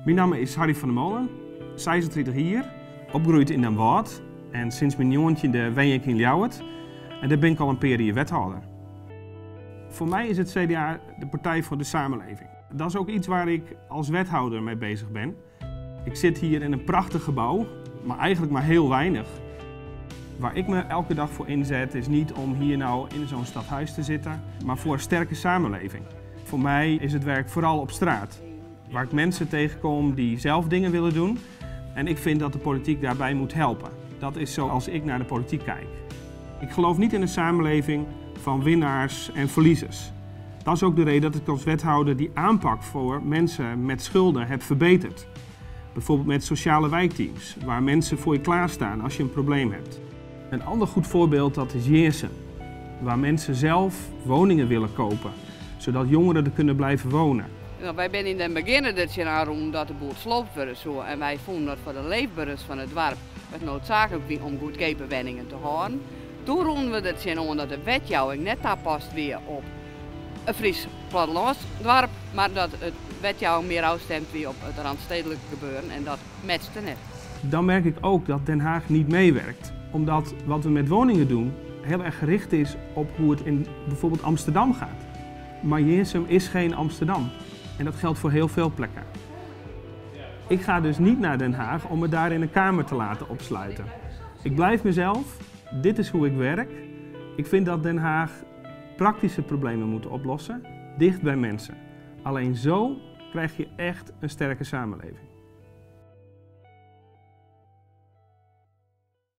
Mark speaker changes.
Speaker 1: Mijn naam is Harry van der Molen, 36 jaar, opgegroeid in Den Bosch en sinds mijn jongetje woon ik in Ljouwert en daar ben ik al een periode wethouder. Voor mij is het CDA de partij voor de samenleving. Dat is ook iets waar ik als wethouder mee bezig ben. Ik zit hier in een prachtig gebouw, maar eigenlijk maar heel weinig. Waar ik me elke dag voor inzet is niet om hier nou in zo'n stadhuis te zitten, maar voor een sterke samenleving. Voor mij is het werk vooral op straat, waar ik mensen tegenkom die zelf dingen willen doen. En ik vind dat de politiek daarbij moet helpen. Dat is zoals ik naar de politiek kijk. Ik geloof niet in een samenleving van winnaars en verliezers. Dat is ook de reden dat ik als wethouder die aanpak voor mensen met schulden heb verbeterd. Bijvoorbeeld met sociale wijkteams, waar mensen voor je klaarstaan als je een probleem hebt. Een ander goed voorbeeld dat is Jeersum, waar mensen zelf woningen willen kopen, zodat jongeren er kunnen blijven wonen.
Speaker 2: Nou, wij zijn in het begin dit jaar omdat de boel sloopt werd zo en wij vonden dat voor de leefbaarheid van het dorp het noodzakelijk was om goedkope woningen te houden. Toen ronden we dit jaar omdat de wetgeving net past weer op een Fries plattelandsdorp, maar dat het wetgeving meer afstemt weer op het randstedelijk gebeuren en dat matchte net.
Speaker 1: Dan merk ik ook dat Den Haag niet meewerkt, omdat wat we met woningen doen heel erg gericht is op hoe het in bijvoorbeeld Amsterdam gaat. Maar Jeersum is geen Amsterdam. En dat geldt voor heel veel plekken. Ik ga dus niet naar Den Haag om me daar in een kamer te laten opsluiten. Ik blijf mezelf, dit is hoe ik werk. Ik vind dat Den Haag praktische problemen moet oplossen, dicht bij mensen. Alleen zo krijg je echt een sterke samenleving.